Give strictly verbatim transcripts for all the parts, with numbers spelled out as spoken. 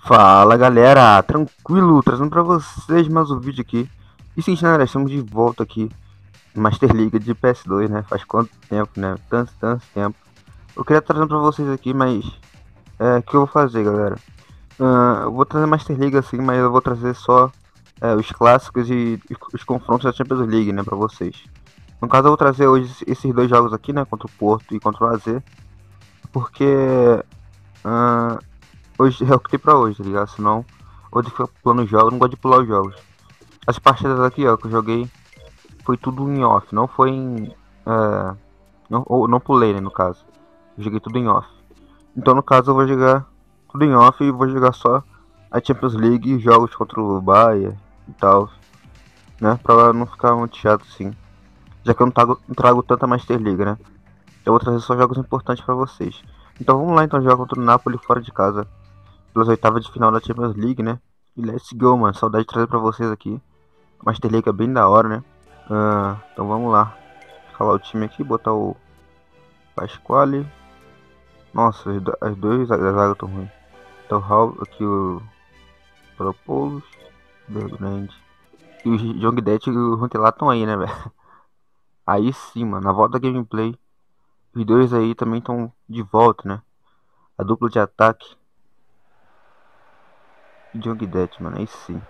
Fala galera, tranquilo, trazendo pra vocês mais um vídeo aqui. E sim, galera, estamos de volta aqui no Master League de P S dois, né? Faz quanto tempo, né? Tanto, tanto tempo. Eu queria trazer pra vocês aqui, mas é, o que eu vou fazer, galera? Uh, eu vou trazer Master League assim, mas eu vou trazer só é, os clássicos e os confrontos da Champions League, né, pra vocês. No caso, eu vou trazer hoje esses dois jogos aqui, né, contra o Porto e contra o A Z, porque uh, hoje é o que tem pra hoje, tá ligado? Senão, hoje fica pulando os jogos, eu não gosto de pular os jogos. As partidas aqui, ó, que eu joguei, foi tudo em off, não foi em. É, não, ou, não pulei, né, no caso. Eu joguei tudo em off. Então, no caso, eu vou jogar tudo em off e vou jogar só a Champions League e jogos contra o Bayern e tal, né? Pra não ficar muito chato assim. Já que eu não trago, não trago tanta Master League, né? Eu vou trazer só jogos importantes pra vocês. Então vamos lá, então, jogar contra o Napoli fora de casa. Pelas oitavas de final da Champions League, né? E let's go, mano. Saudade de trazer pra vocês aqui. Master League é bem da hora, né? Ah, então vamos lá. Escalar o time aqui, botar o Pasquale. Nossa, as, do, as duas da zaga estão ruins. Então o aqui o Propoulos, Bergrande. E o John Guidetti e o Runtelar estão aí, né, velho? Aí sim, mano. Na volta da gameplay, os dois aí também estão de volta, né? A dupla de ataque. E John Guidetti, mano. Aí sim.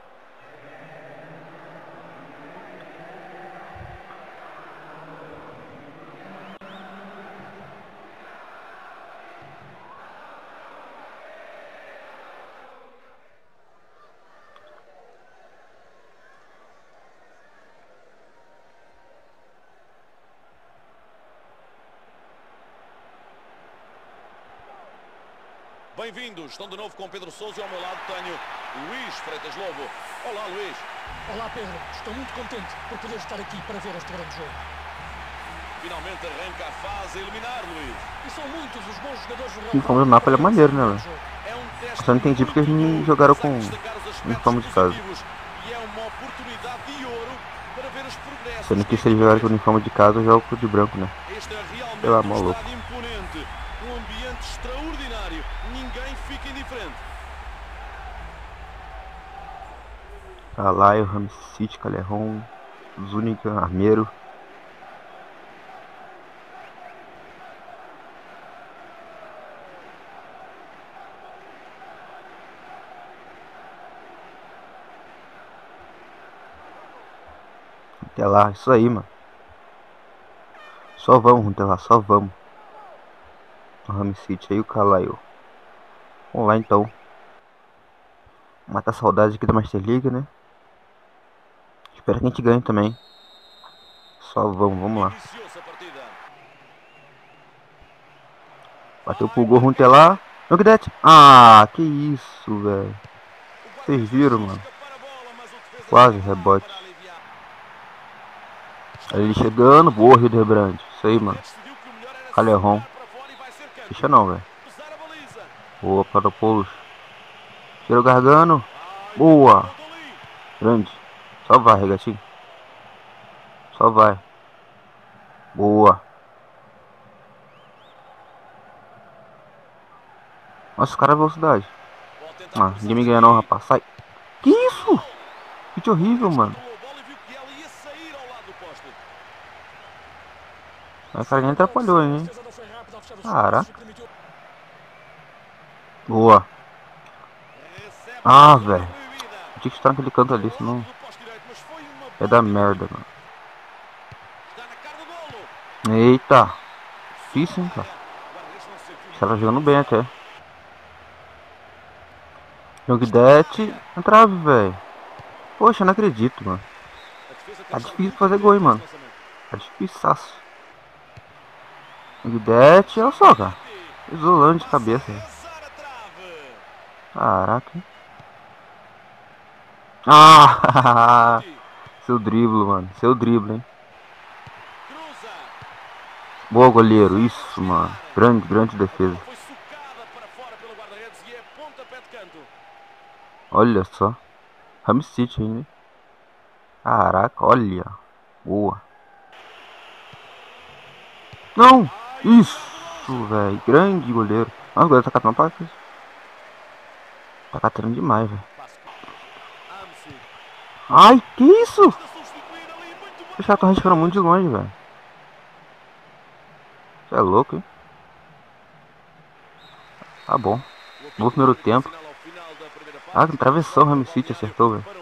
Bem-vindos, estão de novo com Pedro Sousa e ao meu lado tenho Luís Freitas Lobo. Olá, Luís. Olá, Pedro. Estou muito contente por poder estar aqui para ver este grande jogo. Finalmente arranca a fase a eliminar, Luís. E são muitos os bons jogadores do Real O uniforme do Napoli é maneiro, né, velho? É um teste Só não entendi porque eles não jogaram com o uniforme de casa. E é uma oportunidade de ouro para ver os progressos. Sendo que se eles jogarem com o uniforme de casa, eu jogo com o de branco, né? Este é realmente Sei lá, um maluco. estádio imponente, um ambiente extraordinário. Ninguém fica indiferente. Alaio, Ramsite, Calerron, Zúñiga, Armeiro. Até lá, isso aí, mano. Só vamos, até lá, só vamos. O Ramsite aí, o Calaio. Vamos lá então. Matar a saudade aqui da Master League, né? Espero que a gente ganhe também. Só vamos, vamos lá. Bateu pro gol, até lá. Não que det. Ah, que isso, velho. Vocês viram, mano? Quase rebote. Aí ele chegando, boa, Hildebrand. Isso aí, mano. Calerron. Deixa não, velho. Boa, Paropoulos. Tira o Gargano. Boa. Grande. Só vai, regatinho. Só vai. Boa. Nossa, o cara é velocidade. Ah, ninguém me ganha não, rapaz. Sai. Que isso? Que horrível, mano. Mas o cara nem atrapalhou, hein? Caraca. Boa. Ah, velho. Tinha que estar naquele canto ali, senão é da merda, mano. Eita. Difícil, hein, cara. Os caras jogando bem até. Jogdete. Na trave, velho. Poxa, eu não acredito, mano. Tá difícil fazer gol, hein, mano. Tá difícil. Jogdete, olha só, cara. Isolando de cabeça. Caraca. Ah! Seu drible, mano. Seu drible, hein. Boa, goleiro. Isso, mano. Grande, grande defesa. Olha só. Ramsite ainda. Caraca, olha. Boa. Não! Isso, velho. Grande goleiro. Nossa, o goleiro tá catando pra cá. Tá catando demais, velho. Ai, que isso? Os caras estão arriscando muito de longe, velho. Você é louco, hein? Tá bom. No primeiro tempo. Ah, que travessão, o Remy City acertou, velho.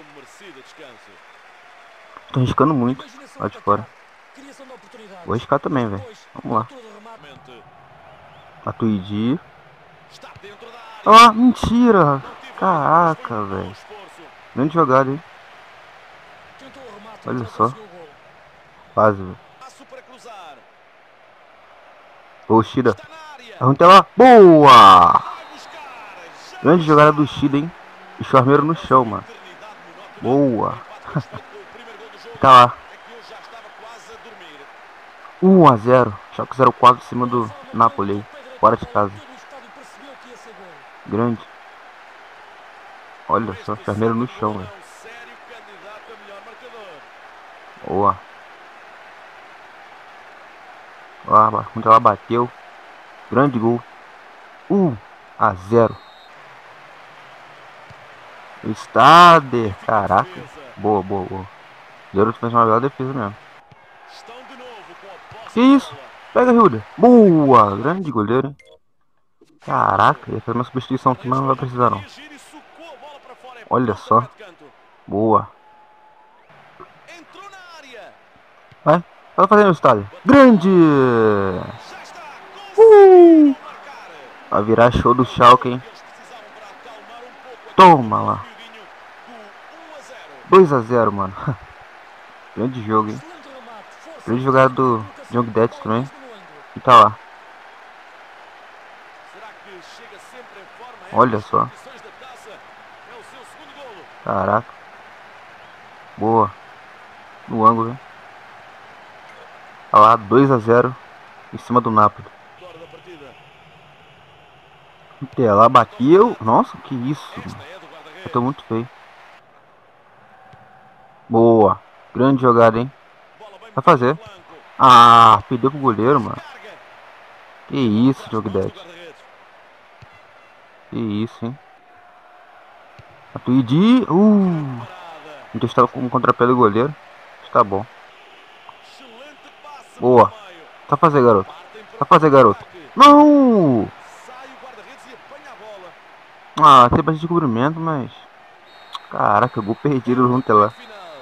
Tô arriscando muito lá de fora. Vou arriscar também, velho. Vamos lá. Matuidi. Ah, mentira! Caraca, velho. Grande jogada, hein? Olha só. Quase, velho. Ô, Shida. Arranca lá. Boa! Grande jogada do Shida, hein? E Charmeiro no chão, mano. Boa. Tá lá. um a zero. Schalke zero quatro em cima do Napoli. Fora de casa. Grande. Olha só, Charmeiro no chão, velho. Boa. Lá, onde ela bateu. Grande gol. um a zero. Stader. Caraca. Boa, boa, boa. O garoto fez uma bela defesa mesmo. Que isso? Pega, Hilda. Boa. Grande goleiro, hein? Caraca, ia fazer uma substituição aqui, mas não vai precisar não. Olha só. Boa. Vai. Vai fazendo o estádio. Grande. Uh! Vai virar show do Schalke, hein? Toma lá. dois a zero, mano. Grande jogo, hein? Grande jogada do Young Dead também. E tá lá. Olha só. Caraca. Boa. No ângulo, hein? Tá lá, dois a zero. Em cima do Napoli. Até lá, bateu. Nossa, que isso. Eu tô muito feio. Boa. Grande jogada, hein? Vai fazer. Ah, perdeu pro goleiro, mano. Que isso, jogo dez. Que isso, hein? Matuidi. Uh. Não estava com um contrapé do goleiro. Tá bom. Boa. Tá fazer, garoto. Tá fazer, garoto. Não! Ah, tem bastante cobrimento, mas... Caraca, gol perdido junto lá.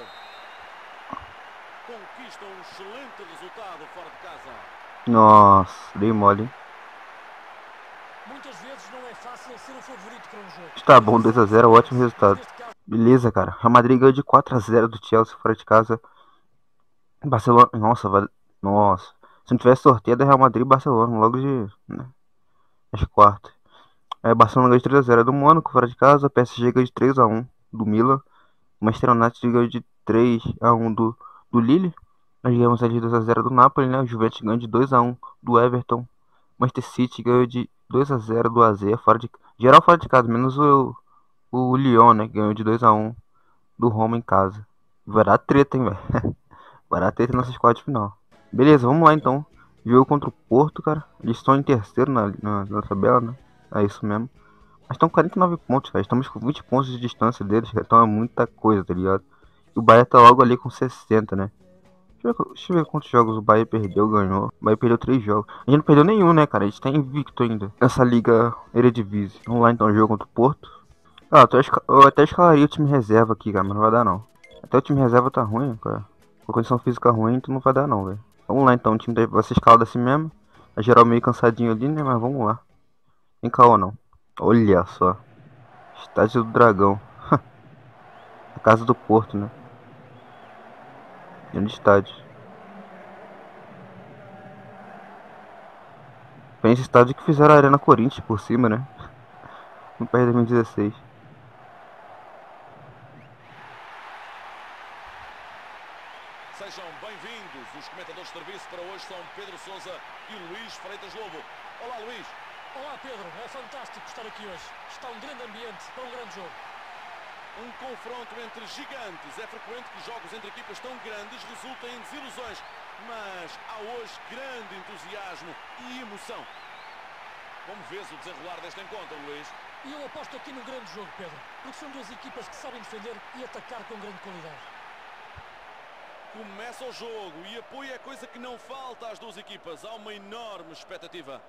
Nossa, dei mole. Está bom, dois a zero, ótimo resultado. Beleza, cara. Real Madrid ganhou de quatro a zero do Chelsea fora de casa. Barcelona, nossa, vai... nossa. Se não tivesse sorteio, é Real Madrid e Barcelona, logo de, né, as quartas. É, Barcelona ganhou de três a zero do Mônaco fora de casa. P S G ganhou de três a um do Milan. Manchester United ganhou de três a um do, do Lille. Nós ganhamos de dois a zero do Napoli, né? O Juventus ganhou de dois a um do Everton. Manchester City ganhou de dois a zero do A Z, fora de geral fora de casa, menos o, o Lyon, né? Ganhou de dois a um do Roma em casa. Vai dar treta, hein, velho? Vai dar treta nessas quartas de final. Beleza, vamos lá então. Jogo contra o Porto, cara. Eles estão em terceiro na, na, na tabela, né? É isso mesmo. Mas estão quarenta e nove pontos, velho. Estamos com vinte pontos de distância deles, então é muita coisa, tá ligado? E o Bahia tá logo ali com sessenta, né? Deixa eu, ver, deixa eu ver quantos jogos o Bahia perdeu, ganhou. O Bahia perdeu três jogos. A gente não perdeu nenhum, né, cara? A gente tá invicto ainda nessa liga Eredivisie. Vamos lá então, jogo contra o Porto. Ah, eu, esca... eu até escalaria o time reserva aqui, cara, mas não vai dar não. Até o time reserva tá ruim, cara. Com a condição física ruim, então não vai dar não, velho. Vamos lá então, o time vai ser escalado assim mesmo. A geral meio cansadinho ali, né? Mas vamos lá. Tem caô não. Olha só. Estádio do Dragão. A casa do Porto, né? Grande estádio. Foi nesse estádio que fizeram a Arena Corinthians por cima, né? No país de dois mil e dezesseis. Sejam bem-vindos. Os comentadores de serviço para hoje são Pedro Sousa e Luís Freitas Lobo. Olá, Luís. Olá, Pedro. É fantástico estar aqui hoje. Está um grande ambiente para um grande jogo. Um confronto entre gigantes. É frequente que jogos entre equipas tão grandes resultem em desilusões. Mas há hoje grande entusiasmo e emoção. Como vês o desenrolar deste encontro, Luís? E eu aposto aqui num grande jogo, Pedro, porque são duas equipas que sabem defender e atacar com grande qualidade. Começa o jogo e apoio é coisa que não falta às duas equipas. Há uma enorme expectativa.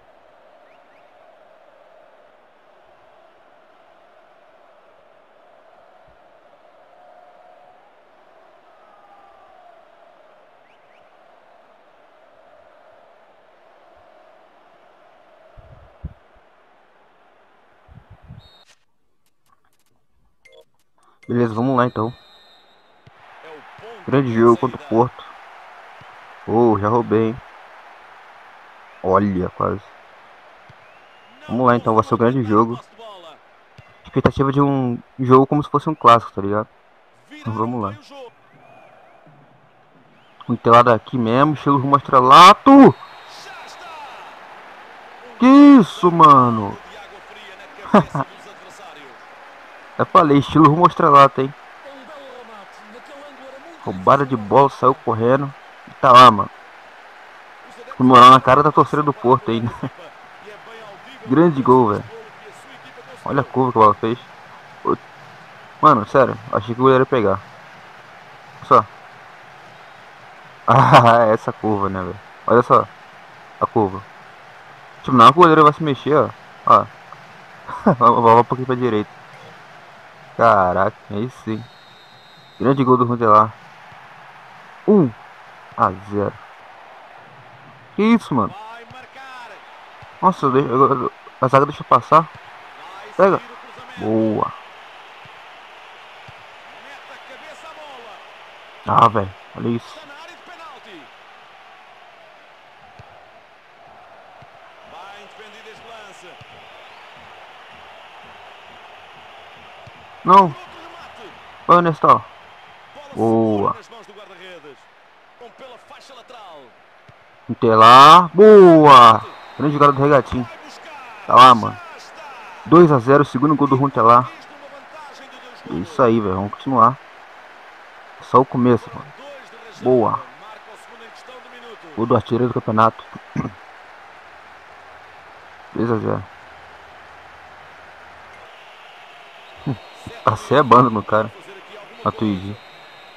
Beleza, vamos lá então. É o ponto Grande de jogo contra o saída. Porto. Oh, já roubei, hein? Olha, quase. Não Vamos lá então, vai ser o conseguiu grande adiantar o jogo. posse de bola. Expectativa de um jogo como se fosse um clássico, tá ligado? Viraram Vamos lá. bem o jogo. Um telado aqui mesmo, estilo rumo estrelato. Já está! Que Um isso, mano? balde de água fria na cabeça dos adversários. Eu falei, estilo rumo estrelato, hein? É um belo remate. Naquele ângulo era muito Roubada de difícil bola, guardar. saiu correndo. E tá lá, mano. Os adeptos Comemorar na cara da adoram torcida do saudar Porto pela ainda. equipa e é bem audível o Grande aplauso gol, deste velho. golo que a sua equipa Olha a conseguiu. curva que a bola fez. Mano, sério, achei que o goleiro ia pegar. Só. Ah, essa curva, né, velho? Olha só. A curva. Tipo, não, o goleiro vai se mexer, ó. Ó. Vai um pouquinho pra direita. Caraca, aí sim. Grande gol do Rundelar. um a zero. Que isso, mano? Vai marcar. Nossa, eu deixo- eu- eu- a zaga deixa eu passar. Vai Pega. sair o cruzamento. Boa. Mete a cabeça à bola. Ah, velho. Olha isso. Está na área de penalti. Bem defendido este lance. Não. Por outro remate. Olha onde está. Bola segura Boa. nas mãos do guarda-redes. Com pela faixa lateral. Intelar. Boa. Grande jogada do Regatinho. Vai buscar. Tá lá, mano. Já está. dois a zero, segundo gol do Runtelar. Conquista uma vantagem de dois É golos. isso aí, velho. Vamos continuar. Só o começo, Foram mano. dois de rajada. Boa. Marca o segundo em questão de minutos. Gol do artilheiro do campeonato. dois a zero. Tá cebando, meu cara. Fazer aqui alguma Matuidi. coisa.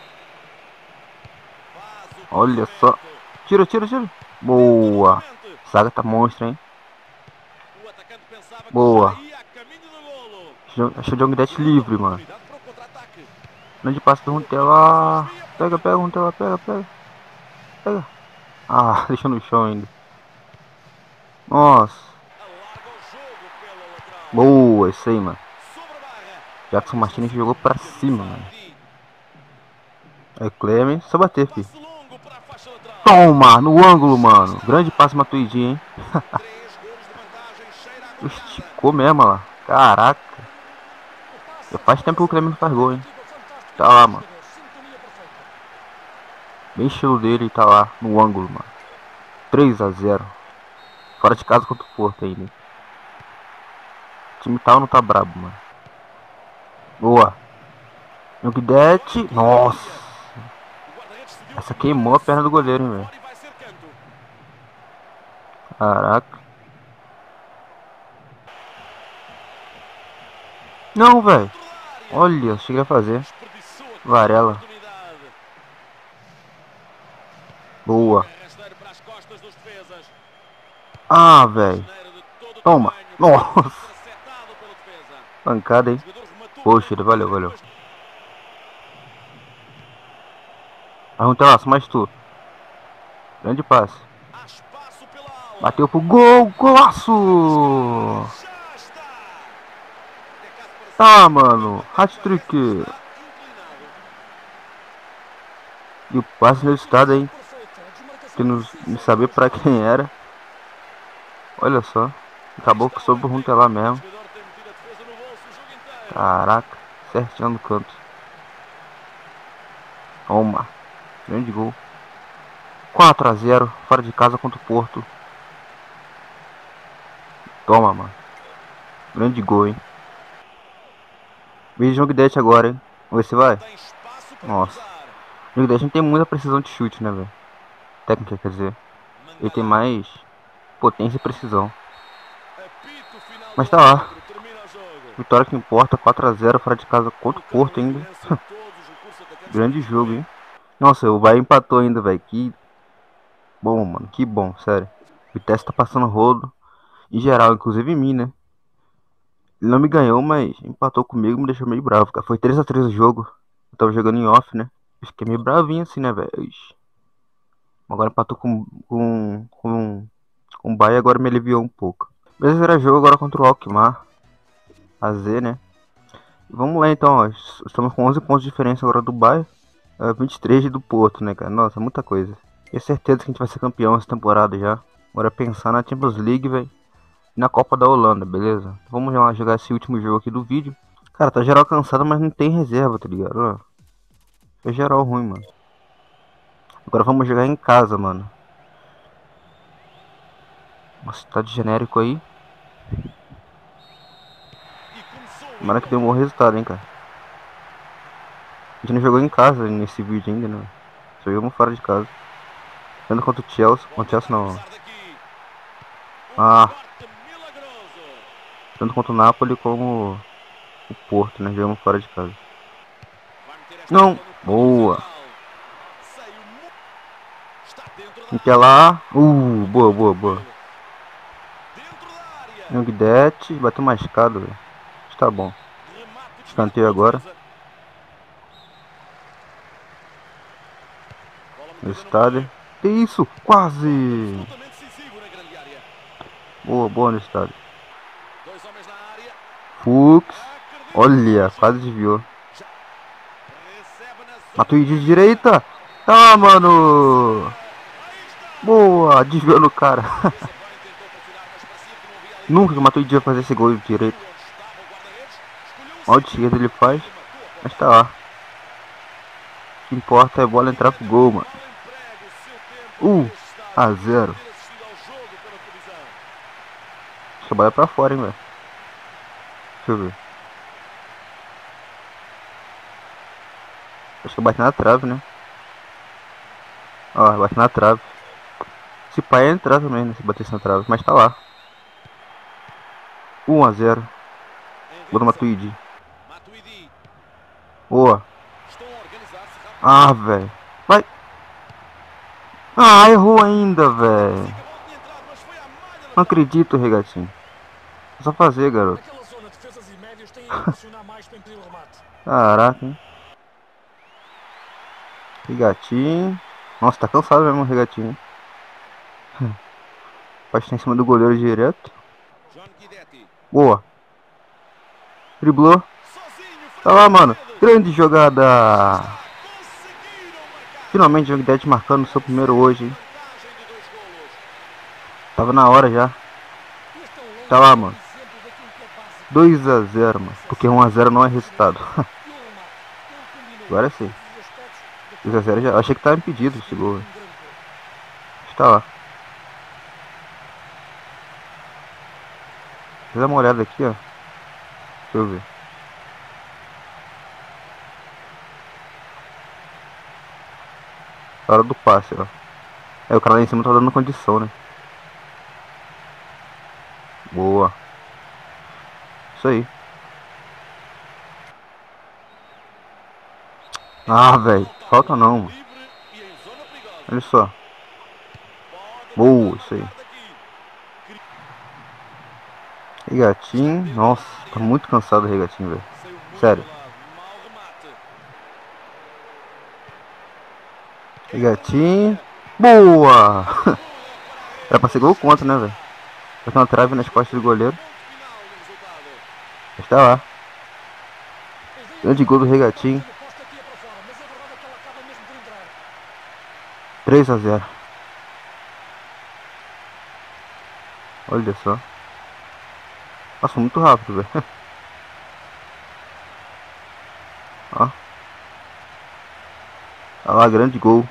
Faz o Olha só. cruzamento. Tira, tira, tira. Tenta Boa. novamente. Saga tá monstro, hein? O atacante pensava que Boa. já ia a caminho do golo. Achei o John Guidetti livre, mano. Oportunidade para o contra-ataque. Grande passe do Runtelar. Pega, pega, Runtelar. Pega, pega. Pega. Ah, deixou no chão ainda. Nossa. Alarga o jogo pela lateral. Boa, isso aí, mano. Sobre a barra. Jackson Martinez jogou pra cima, mano. Di. É Clemens. Só bater, fi. Passe longo para a faixa lateral. Toma, no ângulo, mano. Grande passe Matuidi, hein? Três golos de vantagem. Cheira a goleada. Esticou mesmo, lá. Caraca. O passe, Já a faz tempo que o recuperação, Clemens não faz gol, hein? equipa fantástica Tá lá, dos mano. jogadores. Sintonia perfeita. Bem estilo dele, tá lá no ângulo, mano. três a zero. Fora de casa contra o Porto ainda. O time tal não tá brabo, mano. Boa. Guidetti. Nossa. O guarda-redes decidiu Essa acompanhar queimou a esse perna do goleiro, hein, fora velho. e vai ser canto. Caraca. Não, velho. Dentro da área. Olha, cheguei a fazer. Desperdiçou aqui Varela. a oportunidade. Boa. Rasteiro para as costas dos defesas. Ah, velho. Asneira de todo o Toma. tamanho. Nossa. Interceptado pelo defesa. Pancada, hein? O jogador rematou Poxa, bem, valeu, mas valeu. depois- Pergunta lá, mais tu. Grande passe. Há espaço pela ala. Bateu pro gol. Golaço. Já está. É caso para Tá, ser- mano. Hat-trick. Está inclinado. E o passe no estado, hein? Perfeita. A desmarcação Que não, precisa não e sabia boa pra jogada. quem era. Olha só. Acabou que soube o lá mesmo. O jogador tem metido a defesa no bolso o jogo inteiro. Caraca. Certinho no canto. Toma. Grande gol. quatro a zero. Fora de casa contra o Porto. Toma, mano. Grande gol, hein? Veja o Guidetti agora, hein? Vamos ver se vai. Tem espaço para Nossa. cruzar. O Guidetti não tem muita precisão de chute, né, velho? Técnica, quer dizer. Ele tem mais potência e precisão. Apito final Mas do tá lá. árbitro. Termina o jogo. Vitória que importa, quatro a zero fora de casa contra o Porto ainda. Grande jogo, hein? Nossa, o Bahia empatou ainda, velho. Que bom, mano. Que bom, sério. O Vitesse tá passando rodo. Em geral, inclusive em mim, né? Ele não me ganhou, mas empatou comigo e me deixou meio bravo, cara. Foi três a três o jogo. Eu tava jogando em off, né? Eu fiquei meio bravinho assim, né, velho? Agora empatou com, com, com, com o Bahia, agora me aliviou um pouco. Beleza, era jogo agora contra o Alkmaar. A Z, né? Vamos lá então, ó. Estamos com onze pontos de diferença agora do Bahia. É vinte e três do Porto, né, cara? Nossa, muita coisa. Tenho certeza que a gente vai ser campeão essa temporada já. Agora é pensar na Champions League, velho. E na Copa da Holanda, beleza? Vamos lá jogar esse último jogo aqui do vídeo. Cara, tá geral cansado, mas não tem reserva, tá ligado? Ó, é geral ruim, mano. Agora vamos jogar em casa, mano. Nossa, tá de genérico aí. Tomara que dê um bom resultado, hein, cara. A gente não jogou em casa nesse vídeo ainda, né? Só jogamos fora de casa. Tanto contra o Chelsea. Contra o Chelsea não. Ah. Tanto contra o Napoli como o Porto, né? Jogamos fora de casa. Não! Boa! Fica lá. Uh, boa, boa, boa. Guidetti, bateu machucado, velho. Tá bom. Escanteio agora. No estádio. Que isso? Quase! Boa, boa no estádio. Fux. Olha, quase desviou. Matuidi de direita. Tá, mano. Boa, desviou no cara. Nunca que o Matuidi ia fazer esse gol de direito. Mal de esquerda ele faz. Mas tá lá. O que importa é a bola entrar pro gol, mano. um a zero. Acho que a bola é pra fora, hein, velho. Deixa eu ver. Acho que eu bati na trave, né? Ó, bate na trave. Se pai ia entrar também, né? Se batesse na trave. Mas tá lá. um a zero. Gol do Matuidi. Boa. Ah, velho. Vai. Ah, errou ainda, velho. Não acredito, regatinho. É só fazer, garoto. Caraca, hein? Regatinho. Nossa, tá cansado mesmo o regatinho. Pode estar em cima do goleiro direto. Boa. Driblou. Tá lá, mano. Grande jogada. Finalmente o Guidetti marcando o seu primeiro hoje, hein? Tava na hora já. Tá lá, mano. dois a zero, mano. Porque um a zero não é resultado. Agora sim. dois a zero já. Eu achei que tava impedido esse gol. Está lá. Deixa eu dar uma olhada aqui, ó. Deixa eu ver. Hora do passe, ó. É, o cara lá em cima tá dando condição, né? Boa. Isso aí. Ah, velho. Falta não. Olha só. Boa, isso aí. Regatinho. Nossa, tá muito cansado o regatinho, velho. Sério. Regatinho. Boa! Era pra ser gol contra, né, velho? Botou uma trave nas costas do goleiro. Está lá. Grande gol do regatinho. três a zero. Olha só. Passou muito rápido, velho. Ó. Olha lá, grande gol.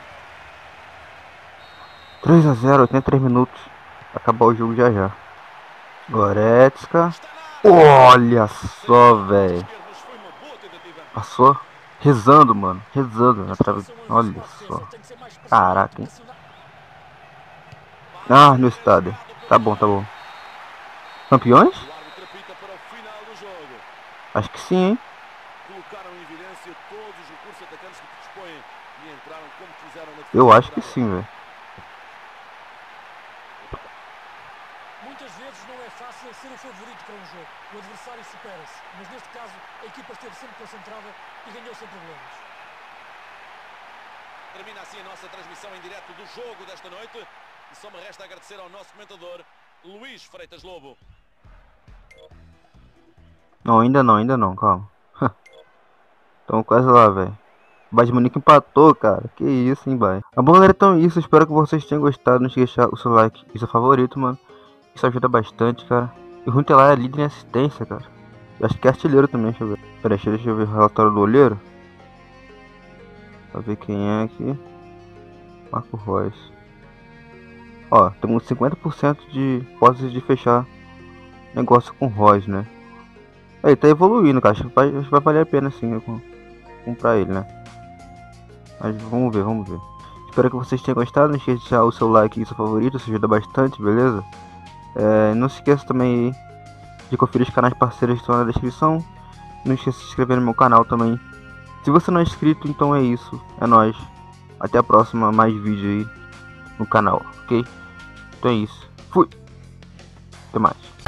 três a zero, oitenta e três minutos. Vai acabar o jogo já já. Goretzka. Olha só, velho. Passou rezando, mano. Rezando na trave. Olha só. Caraca, hein? Ah, no estádio. Tá bom, tá bom. Campeões? Acho que sim, hein? Colocaram em evidência todos os recursos atacantes que dispõem e entraram como fizeram na defesa. Eu acho que sim, velho. Muitas vezes não é fácil ser o favorito para um jogo. O adversário supera-se, mas neste caso a equipa esteve sempre concentrada e ganhou sem problemas. Termina assim a nossa transmissão em direto do jogo desta noite e só me resta agradecer ao nosso comentador Luís Freitas Lobo. Não, ainda não, ainda não, calma. Tamo quase lá, velho. Bayern de Munique empatou, cara. Que isso, hein, Bayern. Ah, bom, galera, então é isso. Espero que vocês tenham gostado. Não esqueça de deixar o seu like e seu favorito, mano. Isso ajuda bastante, cara. E o Huntelaar é líder em assistência, cara. Eu acho que é artilheiro também, deixa eu ver. Pera aí, deixa eu ver o relatório do olheiro. Pra ver quem é aqui. Marco Reus. Ó, temos cinquenta por cento de posses de fechar negócio com o Reus, né? Ele tá evoluindo, cara. Acho que vai, acho que vai valer a pena sim eu comprar ele, né? Mas vamos ver, vamos ver. Espero que vocês tenham gostado. Não esqueça de deixar o seu like e seu favorito. Isso ajuda bastante, beleza? É, não se esqueça também de conferir os canais parceiros que estão na descrição. Não esqueça de se inscrever no meu canal também. Se você não é inscrito, então é isso. É nóis. Até a próxima, mais vídeo aí no canal, ok? Então é isso. Fui. Até mais.